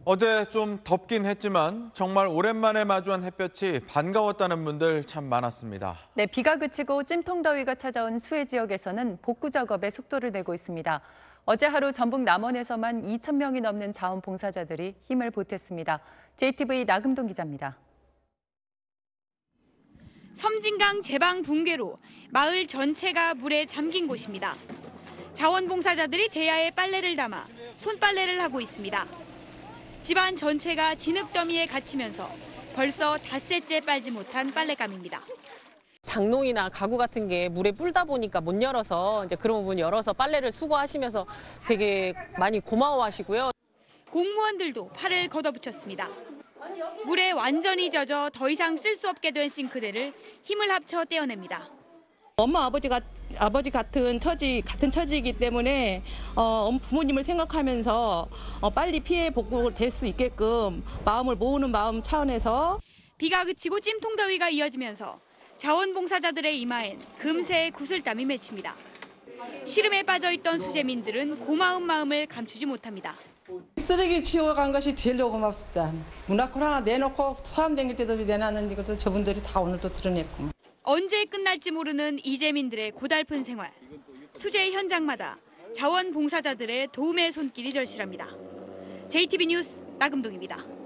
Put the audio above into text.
어제 좀 덥긴 했지만 정말 오랜만에 마주한 햇볕이 반가웠다는 분들 참 많았습니다. 네, 비가 그치고 찜통더위가 찾아온 수해 지역에서는 복구 작업에 속도를 내고 있습니다. 어제 하루 전북 남원에서만 2,000명이 넘는 자원봉사자들이 힘을 보탰습니다. JTV 나금동 기자입니다. 섬진강 제방 붕괴로 마을 전체가 물에 잠긴 곳입니다. 자원봉사자들이 대야에 빨래를 담아 손빨래를 하고 있습니다. 집안 전체가 진흙더미에 갇히면서 벌써 닷새째 빨지 못한 빨랫감입니다. 장롱이나 가구 같은 게 물에 불다 보니까 못 열어서 이제 그런 부분 열어서 빨래를 수거하시면서 되게 많이 고마워하시고요. 공무원들도 팔을 걷어붙였습니다. 물에 완전히 젖어 더 이상 쓸 수 없게 된 싱크대를 힘을 합쳐 떼어냅니다. 엄마 아버지 같은 처지이기 때문에 부모님을 생각하면서 빨리 피해 복구될 수 있게끔 마음을 모으는 마음 차원에서 비가 그치고 찜통더위가 이어지면서 자원봉사자들의 이마엔 금세 구슬땀이 맺힙니다. 시름에 빠져있던 수재민들은 고마운 마음을 감추지 못합니다. 쓰레기 치워간 것이 제일 고맙습니다. 문화콜 하나 내놓고 사람 댕길 때도 내놨는데 이것도 저분들이 다 오늘 또 드러냈고. 언제 끝날지 모르는 이재민들의 고달픈 생활. 수재 현장마다 자원봉사자들의 도움의 손길이 절실합니다. JTB 뉴스 나금동입니다.